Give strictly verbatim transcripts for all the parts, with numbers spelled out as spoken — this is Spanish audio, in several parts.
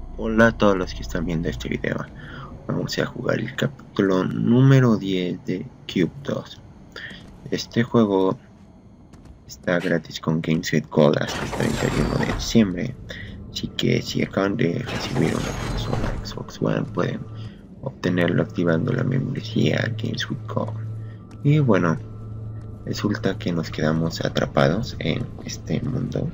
Hola a todos los que están viendo este video. Vamos a jugar el capítulo número diez de Cube dos. Este juego está gratis con Games with Gold hasta el treinta y uno de diciembre. Así que si acaban de recibir una consola Xbox One, pueden obtenerlo activando la membresía Games with Gold. Y bueno, resulta que nos quedamos atrapados en este mundo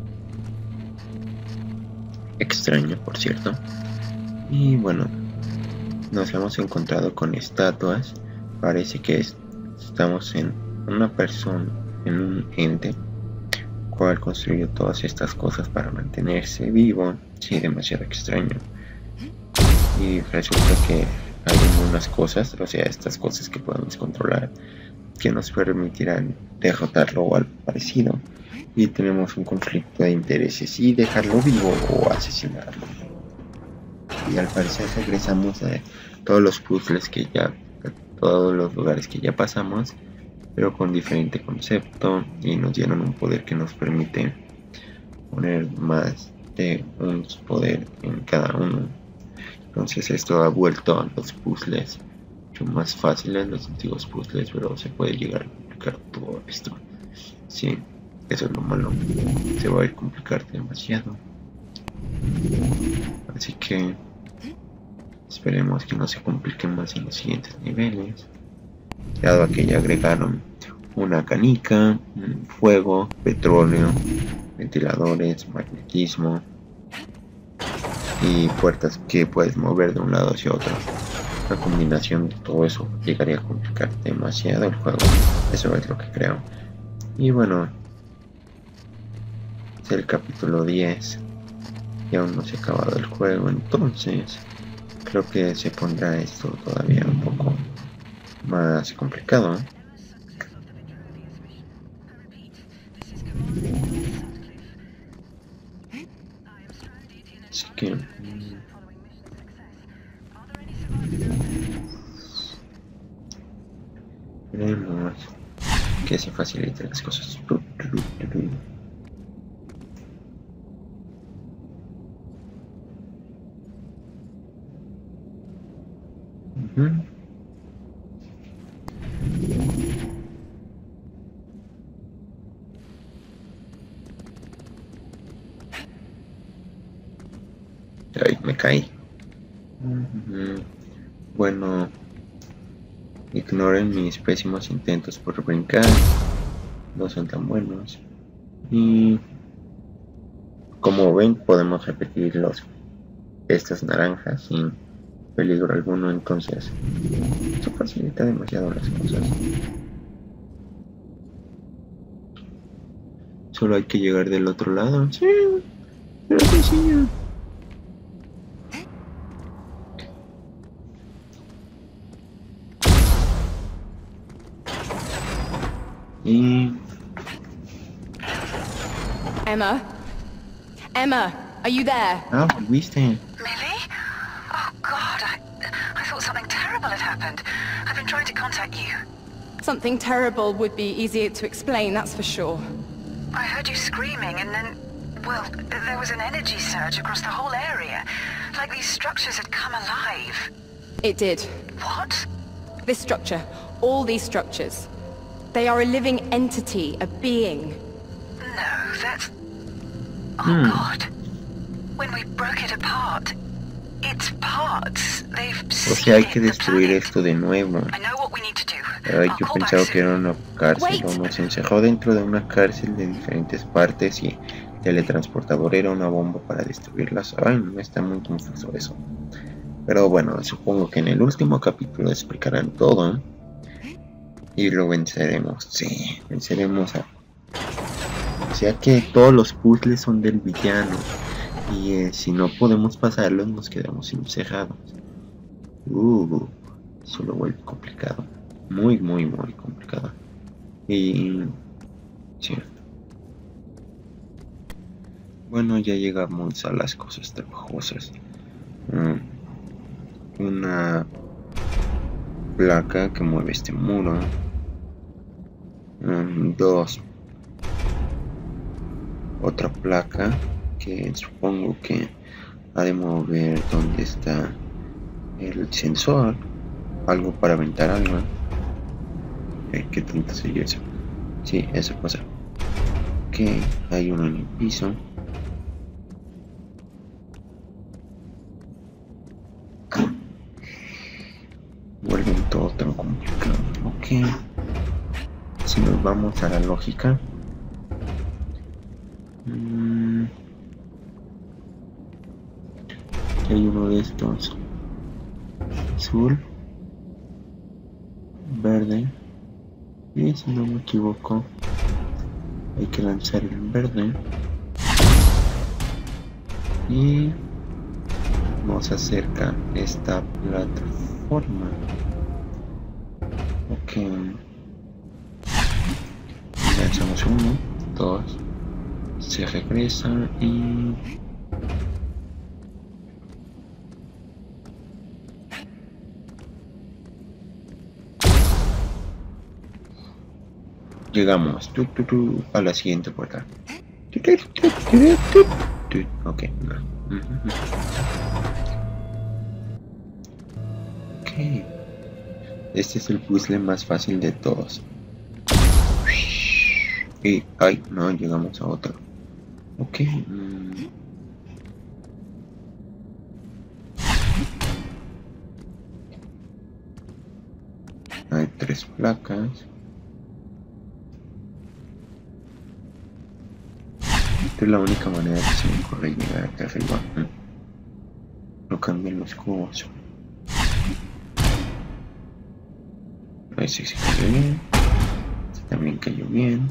extraño, por cierto. Y bueno, nos hemos encontrado con estatuas. Parece que es, estamos en una persona, en un ente, cual construyó todas estas cosas para mantenerse vivo. Sí, demasiado extraño. Y resulta que hay algunas cosas, o sea, estas cosas que podemos controlar, que nos permitirán derrotarlo o algo parecido. Y tenemos un conflicto de intereses, y dejarlo vivo o asesinarlo. Y al parecer regresamos a todos los puzzles que ya, a todos los lugares que ya pasamos, pero con diferente concepto, y nos dieron un poder que nos permite poner más de un poder en cada uno. Entonces esto ha vuelto a los puzzles mucho más fáciles, los antiguos puzzles, pero se puede llegar a complicar todo esto. Sí, eso es lo malo, se va a ir complicar demasiado. Así que esperemos que no se compliquen más en los siguientes niveles, dado que ya agregaron una canica, un fuego, petróleo, ventiladores, magnetismo y puertas que puedes mover de un lado hacia otro. La combinación de todo eso llegaría a complicar demasiado el juego, eso es lo que creo. Y bueno, es el capítulo diez y aún no se ha acabado el juego, entonces creo que se pondrá esto todavía un poco más complicado. Así que veremos que se faciliten las cosas. Uh-huh. Ay, me caí. Uh-huh. Bueno, ignoren mis pésimos intentos por brincar, no son tan buenos. Y como ven, podemos repetir los estas naranjas sin peligro alguno, entonces eso facilita demasiado las cosas. Solo hay que llegar del otro lado. Sí, pero sencillo. Y Emma? Emma, are you there? ah, volviste. Millie? Oh God, I, I thought something terrible had happened. I've been trying to contact you. Something terrible would be easier to explain, that's for sure. I heard you screaming and then, well, there was an energy surge across the whole area. Like these structures had come alive. It did. What? This structure, all these structures, they are a living entity, a being. No, that's... Oh Hmm. God. When we broke it apart, its parts, they've O sea, hay que seeded the destruir planet. esto de nuevo. I know what we need to do. Ay, I'll yo call back pensaba soon. que era una cárcel, Wait. o nos encerró dentro de una cárcel de diferentes partes y el teletransportador era una bomba para destruirlas. Ay, no, está muy confuso eso. Pero bueno, supongo que en el último capítulo explicarán todo y lo venceremos. Sí, venceremos a... O sea que todos los puzzles son del villano y eh, si no podemos pasarlos nos quedamos encerrados. Uh, eso lo vuelve complicado. Muy, muy, muy complicado. Y... cierto. Bueno, ya llegamos a las cosas trabajosas. Mm, una placa que mueve este muro. Mm, dos. Otra placa que supongo que ha de mover dónde está el sensor, algo para aventar algo. Eh, ¿Qué tanto soy eso? Sí, eso pasa. Ok, hay uno en el piso. Vuelven todo tan complicado. Ok, si nos vamos a la lógica, mmm, aquí hay uno de estos, azul, verde, y si no me equivoco hay que lanzar el verde y nos acerca esta plataforma. Ok, lanzamos uno, dos, se regresa y llegamos tu, tu, tu, a la siguiente puerta. Ok, no. Ok, este es el puzzle más fácil de todos. Y, ay, no, llegamos a otro. Ok. Mm. Hay tres placas. Esta es la única manera que se me ocurre llegar acá arriba. No cambian los cubos. Ese se cayó bien. Este también cayó bien.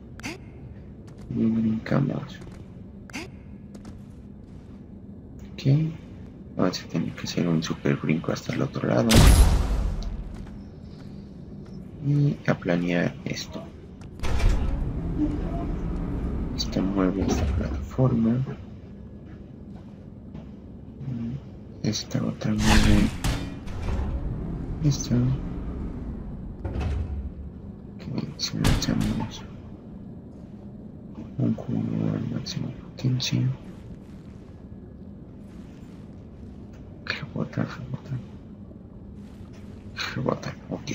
Y brincamos. Ok. Ahora se tiene que hacer un super brinco hasta el otro lado. Y a planear esto. Esta mueve esta plataforma. Esta otra mueve esta. Ok, si lanzamos un cubo a máxima potencia, rebota, rebota, rebota, ok.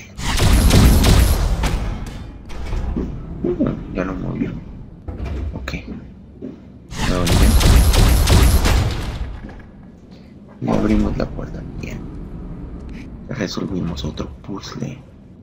Uh, ya lo movió. Ok. Ahora bien. Y abrimos la puerta. Bien. Resolvimos otro puzzle.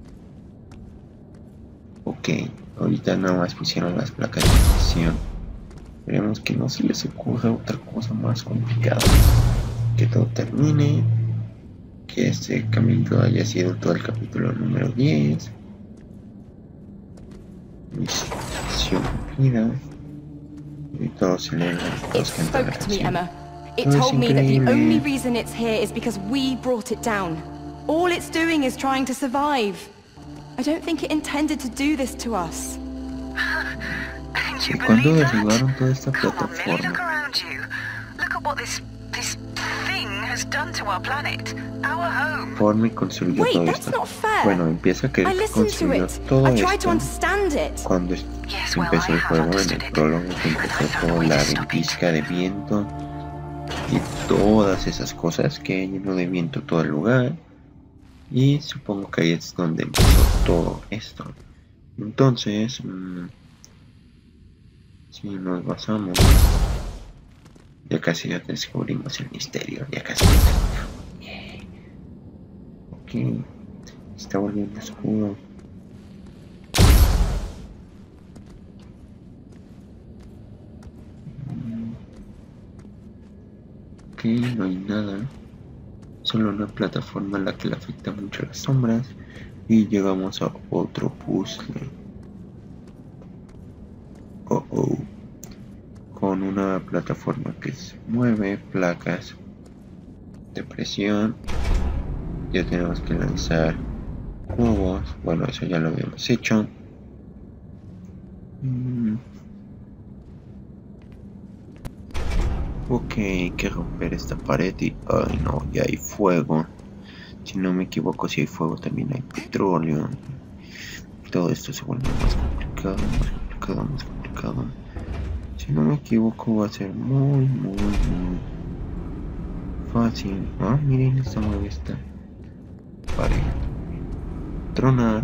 Ok. Ahorita nada más pusieron las placas de presión. Esperemos que no se les ocurra otra cosa más complicada. Que todo termine. Que este camino haya sido todo el capítulo número diez. Misión cumplida. Y todos celebran, todos cantan la canción. It told me that the only reason it's here is because we brought it down. All it's doing is trying to survive. I don't think it intended to do this to us. ¿Y cuándo derribaron toda esta plataforma? Formy construyó Wait, todo that's esto. not fair. Bueno, empieza que construyó todo I tried to esto. understand it. Cuando empezó el juego, en el prólogo, que empezó toda la ventisca de viento y todas esas cosas que llenó de viento todo el lugar. Y supongo que ahí es donde empezó todo esto. Entonces, mmm, si nos basamos, ya casi ya descubrimos el misterio, ya casi. Yeah. Ok, está volviendo oscuro. Ok, no hay nada. Solo una plataforma en la que le afecta mucho las sombras. Y llegamos a otro puzzle. Oh oh. Con una plataforma que se mueve, placas de presión. Ya tenemos que lanzar cubos. Bueno, eso ya lo habíamos hecho. Mm. Ok, hay que romper esta pared y... ay no, ya hay fuego. Si no me equivoco, si hay fuego también hay petróleo. Todo esto se vuelve más complicado, más complicado, más complicado. Si no me equivoco va a ser muy, muy, muy fácil. Ah, miren, esta mueve esta pared. Tronar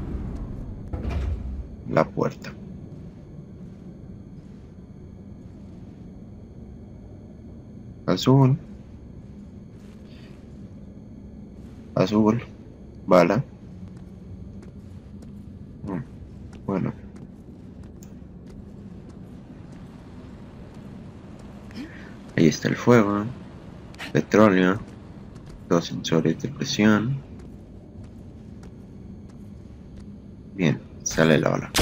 la puerta. Azul. Azul. Bala. Mm, bueno. Ahí está el fuego. Petróleo. Dos sensores de presión. Bien, sale la bala.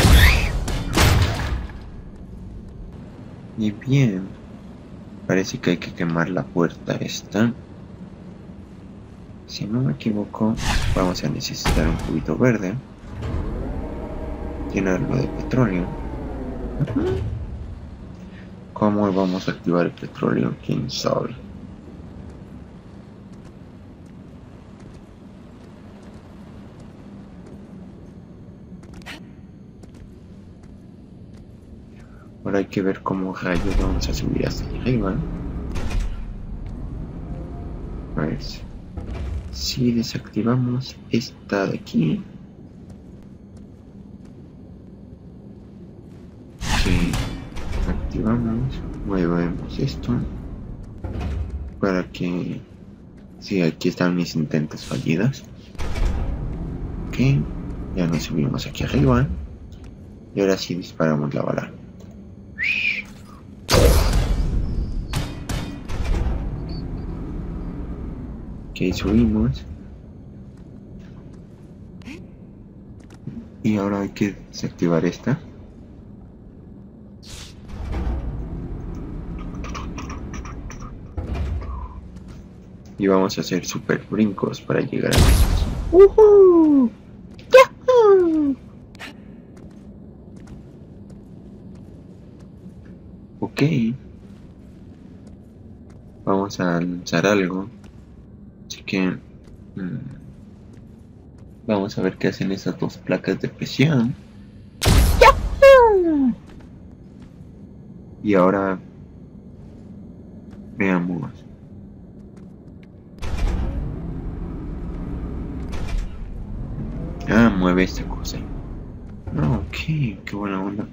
Y bien, parece que hay que quemar la puerta esta. Si no me equivoco, vamos a necesitar un cubito verde. Llenarlo de petróleo. ¿Cómo vamos a activar el petróleo? ¿Quién sabe? Ahora hay que ver cómo rayos vamos a subir hasta arriba. A ver si desactivamos esta de aquí. Si activamos, movemos esto para que... Sí, aquí están mis intentos fallidos. Ok, ya nos subimos aquí arriba. Y ahora sí disparamos la bala. Ok, subimos. Y ahora hay que desactivar esta. Y vamos a hacer super brincos para llegar a esos. ¡Uhú! ¡Yahoo! Ok. Vamos a lanzar algo. Así que mmm, vamos a ver qué hacen esas dos placas de presión. ¡Yahoo! Y ahora veamos. Ah, mueve esta cosa. Ah, ok, qué buena onda.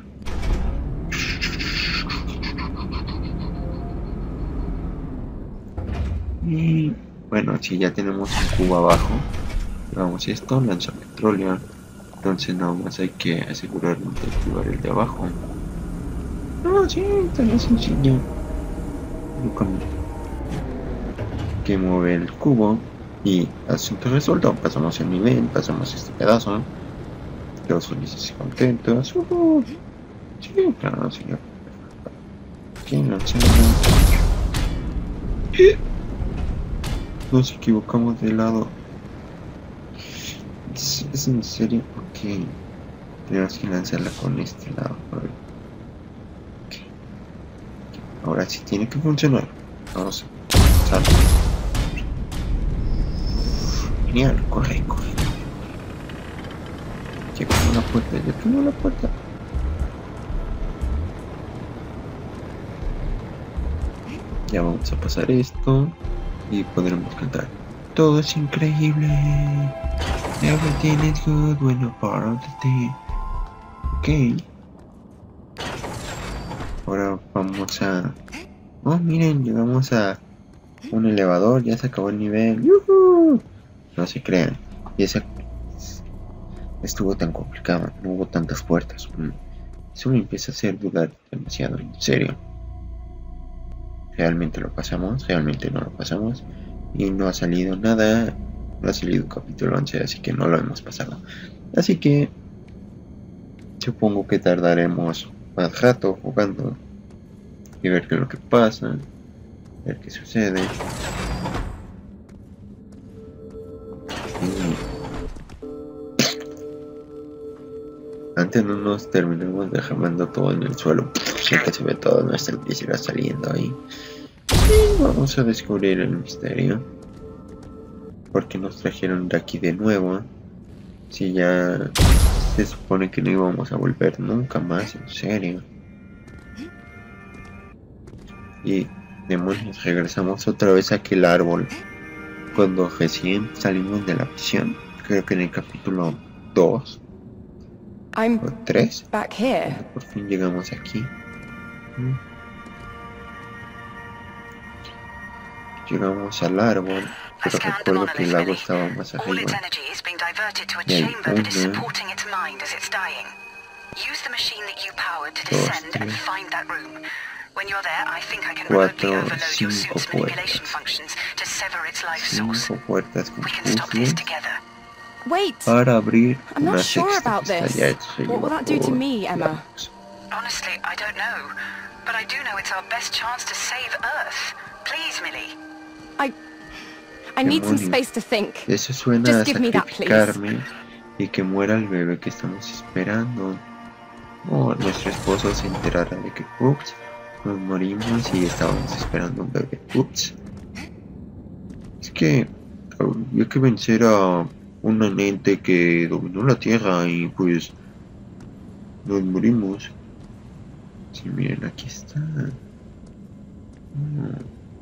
Y bueno, si ya tenemos un cubo abajo, vamos esto, lanza petróleo. Entonces nada más hay que asegurarnos de activar el de abajo. No, sí, tan sencillo. Que mueve el cubo y asunto resuelto. Pasamos el nivel, pasamos este pedazo. Todos felices y contentos. Uh-huh. Sí, claro, señor. Aquí lanzamos. Nos equivocamos de lado. ¿Es, es en serio? Ok. Tenemos que lanzarla con este lado. A ver. Okay. Ahora sí tiene que funcionar. Vamos a lanzar. Genial, corre, corre. Ya quemó la puerta, ya quemó la puerta. Ya vamos a pasar esto. Y podremos cantar. Todo es increíble. Everything is good when you're part of the team. Ok. Ahora vamos a... Oh, miren, llegamos a un elevador. Ya se acabó el nivel. ¡Yuhu! No se crean. Y esa... estuvo tan complicado. No hubo tantas puertas. Eso me empieza a hacer dudar demasiado. En serio. Realmente lo pasamos, realmente no lo pasamos. Y no ha salido nada. No ha salido capítulo once, así que no lo hemos pasado. Así que supongo que tardaremos más rato jugando. Y ver qué es lo que pasa. Ver qué sucede. Y antes no nos terminemos dejando todo en el suelo. Ya que se ve todo nuestra visera saliendo ahí. Y vamos a descubrir el misterio. Porque nos trajeron de aquí de nuevo. Si ya se supone que no íbamos a volver nunca más, en serio. Y Demonios, regresamos otra vez a aquel árbol. Cuando recién salimos de la misión, creo que en el capítulo dos I'm o tres, back here. por fin llegamos aquí. Llegamos al árbol, pero recuerdo que el lago estaba más arriba. Y hay uno, dos, tres. Cuatro, cinco puertas. Cinco puertas con puzzles Wait, para abrir I'm una not sure sexta about que está this. ya hecha What will that do to por me, Emma? lagos. Honestly, I don't know. But I do know it's our best chance to save Earth. Please, Millie. I... I need some Demonios. space to think. Eso suena Just a give me that, please. sacrificarme y que muera el bebé que estamos esperando. O nuestro esposo se enterará de que, ups, nos morimos y estábamos esperando un bebé. Ups. Es que había que vencer a un ente que dominó la Tierra y pues nos morimos. Sí, miren, aquí está. Oh.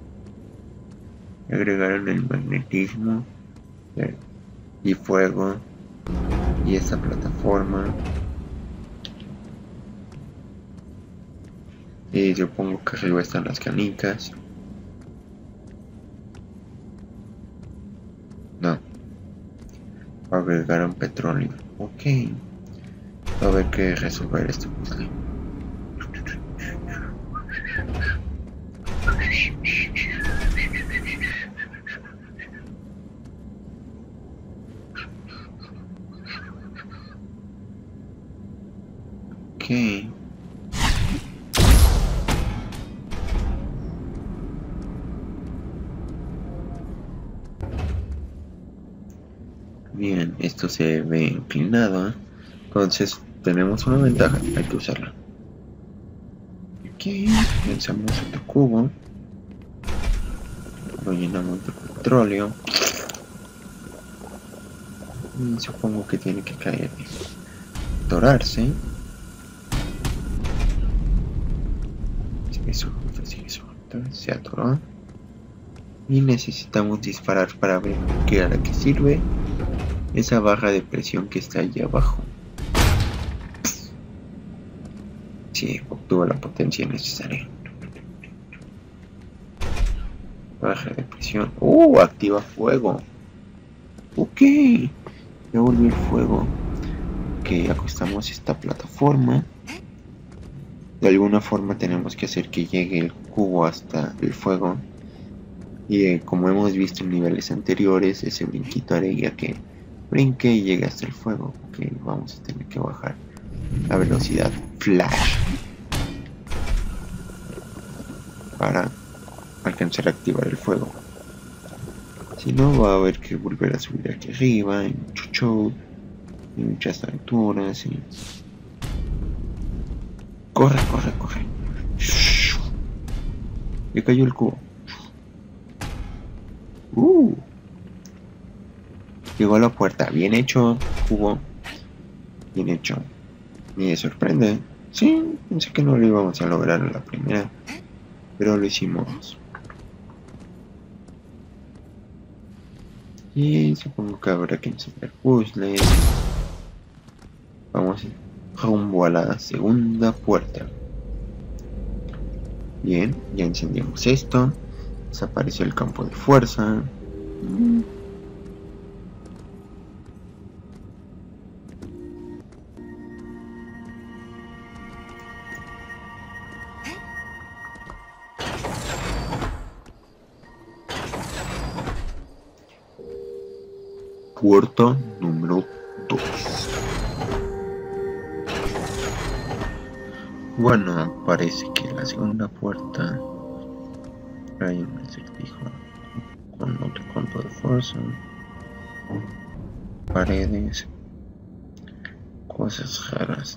Agregaron el magnetismo y fuego y esta plataforma. Y supongo que arriba están las canicas. No. Agregaron petróleo. Ok. Va a haber que resolver este puzzle. Ok. Bien, esto se ve inclinado, entonces tenemos una ventaja, hay que usarla. Aquí lanzamos otro cubo, lo llenamos de petróleo y supongo que tiene que caer, dorarse. Eso, eso, se atoró y necesitamos disparar para ver qué a la que sirve esa barra de presión que está allí abajo. Sí, obtuvo la potencia necesaria. Barra de presión. ¡Uh! Activa fuego. Ok. Ya volvió el fuego. Ok, acostamos esta plataforma. De alguna forma tenemos que hacer que llegue el cubo hasta el fuego. Y eh, como hemos visto en niveles anteriores, ese brinquito haría que brinque y llegue hasta el fuego. Ok, vamos a tener que bajar la velocidad flash para alcanzar a activar el fuego. Si no, va a haber que volver a subir aquí arriba en mucho show, en muchas alturas y... corre, corre, corre. Le cayó el cubo. Uh. Llegó a la puerta. Bien hecho, cubo. Bien hecho. Me sorprende. Sí, pensé que no lo íbamos a lograr a la primera, pero lo hicimos. Y supongo que habrá que encender puzzles. Vamos rumbo a la segunda puerta. Bien, ya encendimos esto. Desapareció el campo de fuerza. Puerta número dos. Bueno, parece que la segunda puerta hay un acertijo con otro campo de fuerza, paredes, cosas raras.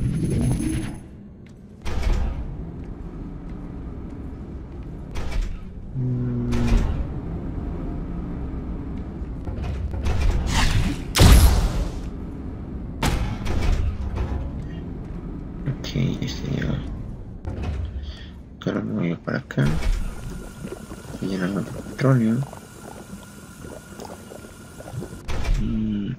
Mm. Ok, este ya. Ahora me voy para acá. llenando de petróleo. Y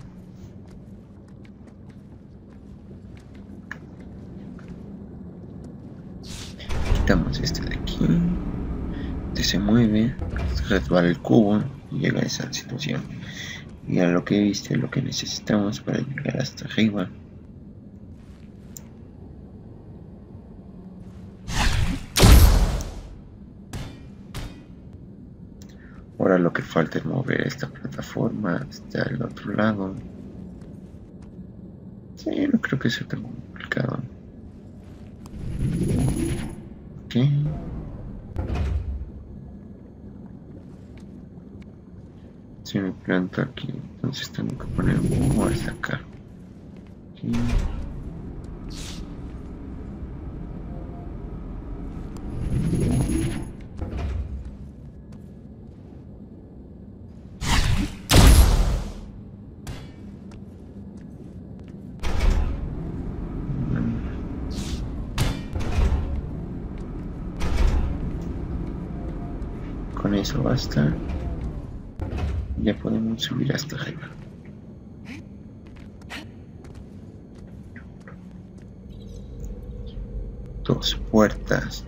quitamos este de aquí. Este se mueve, resbala el cubo y llega a esa situación. Y a lo que viste, lo que necesitamos para llegar hasta arriba. Ahora lo que falta es mover esta plataforma hasta el otro lado. Sí, no creo que sea tan complicado. Ok. Si me planto aquí, entonces tengo que poner un cubo hasta acá. Aquí. Con eso basta. Ya podemos subir hasta arriba. Dos puertas.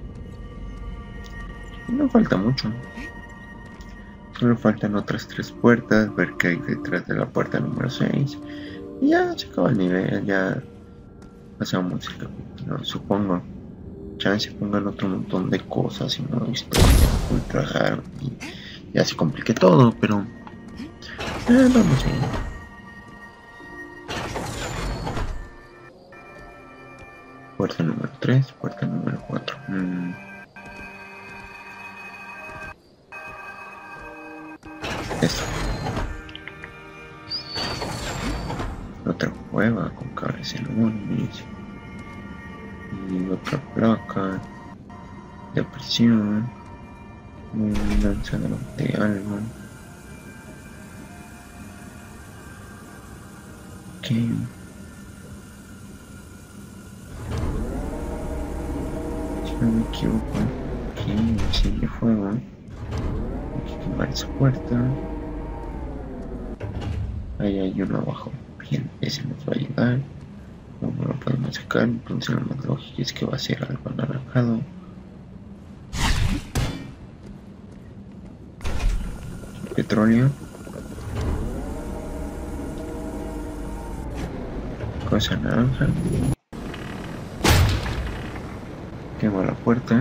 Y no falta mucho. Solo faltan otras tres puertas. Ver qué hay detrás de la puerta número seis. Y ya se acaba el nivel. Ya pasamos el capítulo, supongo. Chance pongan otro montón de cosas y no historia ultra raro y ya se complique todo, pero eh, vamos a ir. Puerta número tres, puerta número cuatro. Mm. Esto. Otra cueva con cables enormes. Y otra placa de presión, un lanzador de algo. Ok. Si no me equivoco, aquí sigue fuego. Hay que quemar esa puerta. Ahí hay uno abajo. Bien, ese nos va a ayudar. No, no lo podemos sacar, entonces lo más lógico es que va a ser algo anaranjado. Petróleo. Cosa naranja. Quemo la puerta.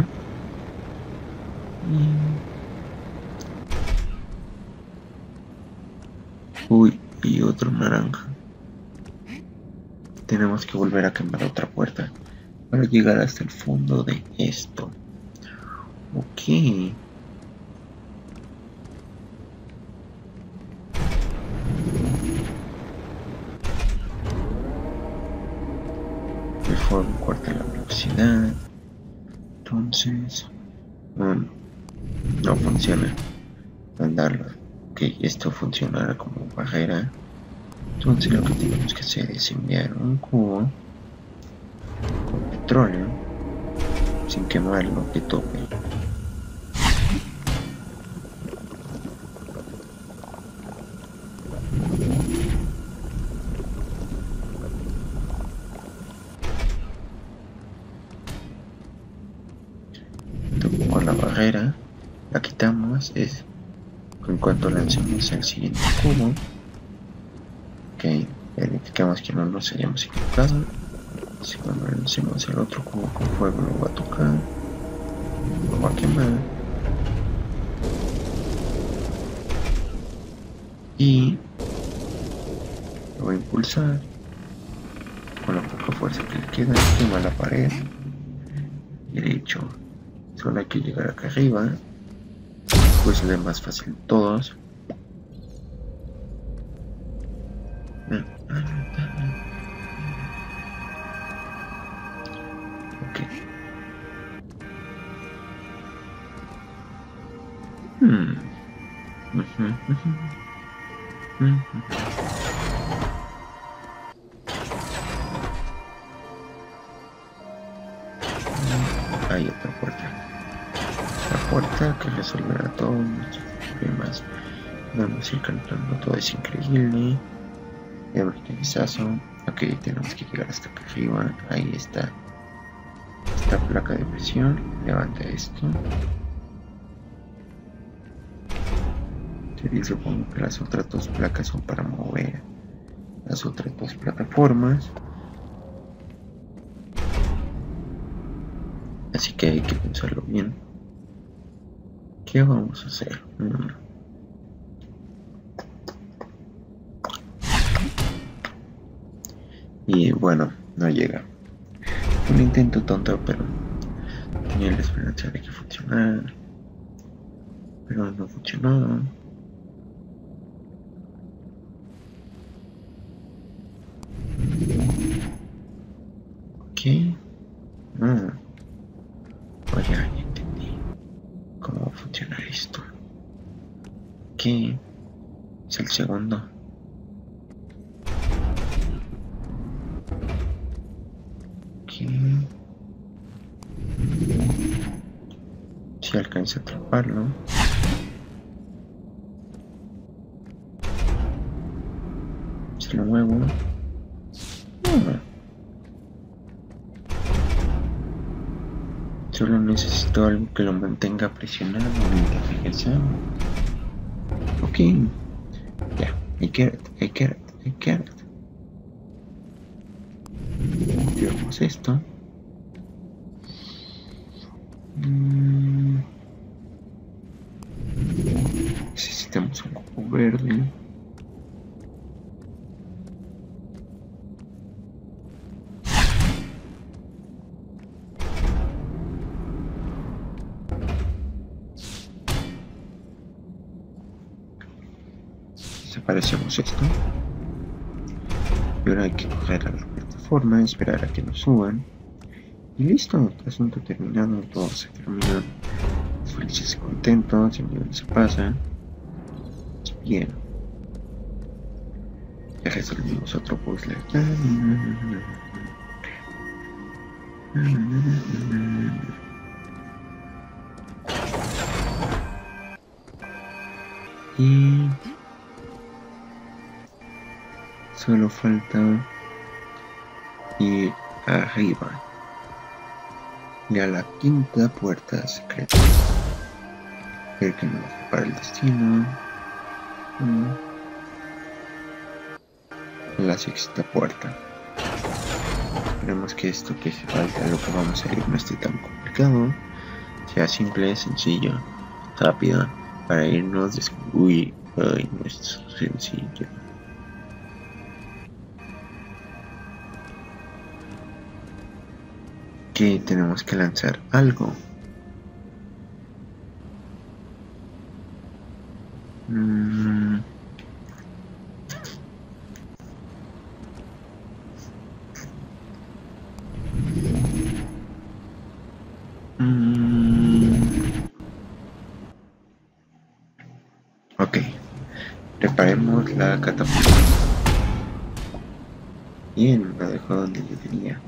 Y... Uy, y otro naranja. Tenemos que volver a quemar otra puerta para llegar hasta el fondo de esto. Ok. El fuego corta la velocidad. Entonces... Um, no funciona. Mandarlo. Ok, esto funcionará como barrera. Entonces lo que tenemos que hacer es enviar un cubo con petróleo sin quemarlo de tope. Con la barrera la quitamos, es en cuanto lancemos el siguiente cubo. Ok, verificamos que no nos hayamos equivocado. Si cuando lancemos el otro cubo con fuego lo va a tocar, lo va a quemar y lo va a impulsar con la poca fuerza que le queda, quema la pared. Y de hecho, solo hay que llegar acá arriba, pues es más fácil de todos. Ok. Hmm. Uh-huh, uh-huh. Uh-huh. Hay otra puerta. La puerta que resolverá todos nuestros problemas. Vamos a ir cantando, todo es increíble. Everything is awesome. Ok, tenemos que llegar hasta acá arriba. Ahí está esta placa de presión. Levanta esto. Y supongo que las otras dos placas son para mover las otras dos plataformas. Así que hay que pensarlo bien. ¿Qué vamos a hacer? Mm. Y bueno, no llega. Un intento tonto, pero tenía la esperanza de que funcionara. Pero no funcionó. Ok. Ah. Oh, ya, ya entendí cómo va a funcionar esto. Ok. Es el segundo. Ok. Si alcanza a atraparlo. Se lo muevo. Ah. Solo necesito algo que lo mantenga presionado mientras regresa. Ok. Ya, yeah, I get it, I get it, I get it. Tiramos esto. Mm. Necesitamos un cubo verde. Desaparecemos esto. Y ahora hay que coger a la plataforma, esperar a que nos suban. Y listo, asunto terminado, todo se termina. Felices y contentos, el nivel se pasa. Bien. Ya resolvimos otro puzzle. Y solo falta ir arriba y a la quinta puerta secreta. Ver que nos para el destino. La sexta puerta. Esperemos que esto que se falta, lo que vamos a ir, no esté tan complicado. Sea simple, sencillo, rápido. Para irnos de... Uy, ay, no es sencillo. Que tenemos que lanzar algo. Mm. Mm. Ok, preparemos la catapulta. Bien, lo dejó donde yo tenía.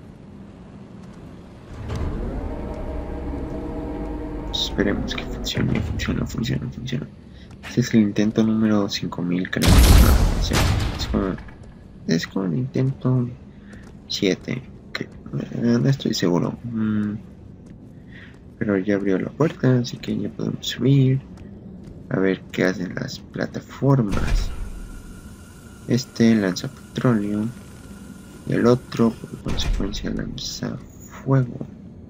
Esperemos que funcione, funciona, funciona, funciona. Este es el intento número cinco mil, creo. No, es, es, como, es como el intento siete, que eh, no estoy seguro. Mm, pero ya abrió la puerta, así que ya podemos subir. A ver qué hacen las plataformas. Este lanza petróleo y el otro, por consecuencia, lanza fuego.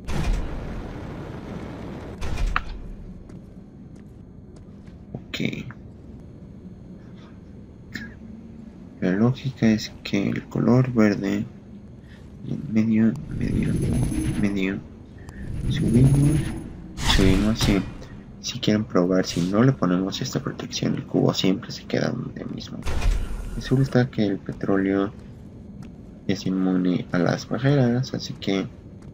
Ok. La lógica es que el color verde y en medio, medio, medio, subimos, subimos así. Si quieren probar, si no le ponemos esta protección, el cubo siempre se queda donde mismo. Resulta que el petróleo es inmune a las barreras, así que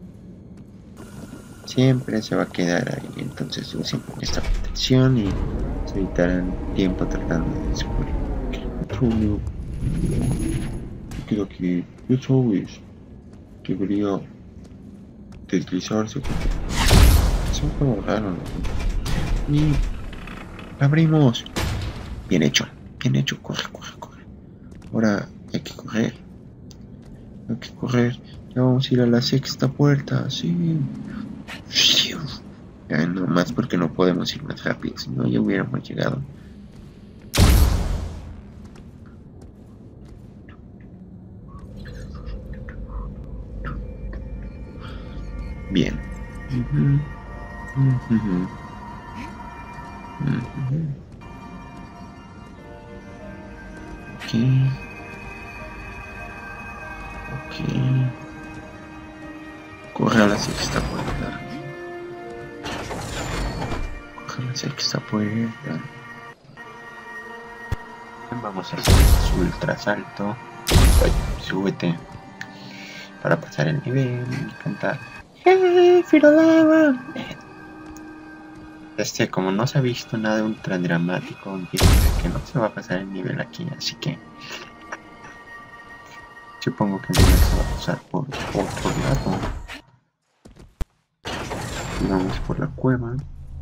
siempre se va a quedar ahí. Entonces usen esta protección y se evitarán tiempo tratando de descubrir que el petróleo queda aquí. Eso es, debería deslizarse. Es un juego raro, ¿no? Y abrimos. Bien hecho, bien hecho. Corre, corre, corre. Ahora hay que correr. Hay que correr. Ya vamos a ir a la sexta puerta. Sí. Ya no más porque no podemos ir más rápido. Si no, ya hubiéramos llegado. Bien. Uh-huh. Uh-huh. Uh-huh. Ok. Ok. Corre a la sexta puerta. Corre a la sexta puerta. Vamos a hacer su ultra salto. Súbete. Para pasar el nivel y cantar. ¡Hey, Firolava! Este, como no se ha visto nada ultra dramático, empiezo a ver que no se va a pasar el nivel aquí, así que supongo que el nivel se va a pasar por otro lado. Vamos por la cueva.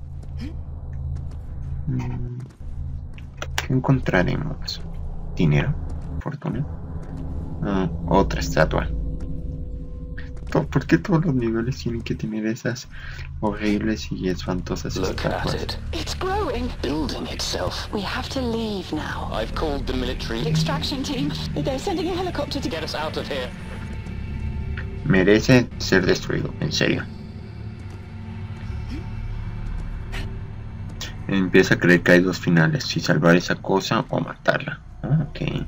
¿Qué encontraremos? ¿Dinero? ¿Fortuna? Ah, otra estatua. ¿Por qué todos los niveles tienen que tener esas horribles y espantosas estatuas? Look at it. It's growing. Building itself. We have to leave now. I've called the military. Extraction team. They're sending a helicopter to Get us out of here. Merece ser destruido, en serio. Empieza a creer que hay dos finales, si salvar esa cosa o matarla. Ah, ok.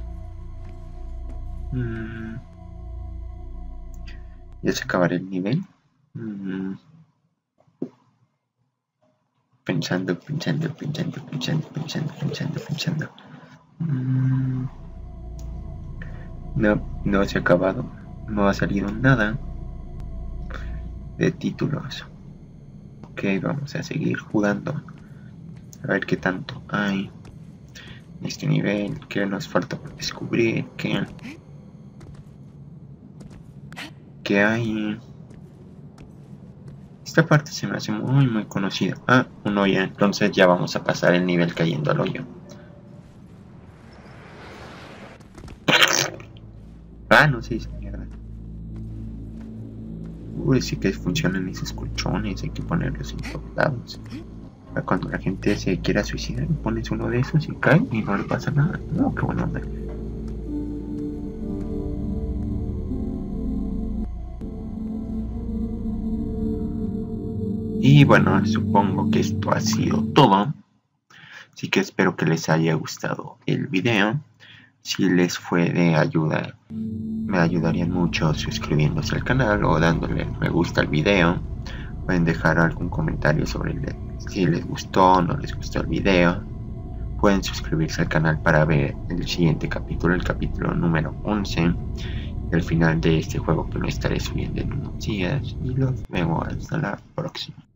Mm. ¿Ya se acabará el nivel? Mm. Pensando, pensando, pensando, pensando, pensando, pensando, pensando. Mm. No, no se ha acabado. No ha salido nada de títulos. Ok, vamos a seguir jugando. A ver qué tanto hay en este nivel. ¿Qué nos falta por descubrir? ¿Qué, qué hay? Esta parte se me hace muy muy conocida. Ah, un hoyo. Entonces ya vamos a pasar el nivel cayendo al hoyo. Ah, no se hizo mierda. Uy, sí que funcionan esos colchones. Hay que ponerlos en todos lados. Para cuando la gente se quiera suicidar, pones uno de esos y cae y no le pasa nada. No, qué buena onda. Y bueno, supongo que esto ha sido todo. Así que espero que les haya gustado el video. Si les fue de ayuda, me ayudarían mucho suscribiéndose al canal o dándole me gusta al video. Pueden dejar algún comentario sobre el, si les gustó o no les gustó el video. Pueden suscribirse al canal para ver el siguiente capítulo, el capítulo número once. El final de este juego que me estaré subiendo en unos días. Y los veo hasta la próxima.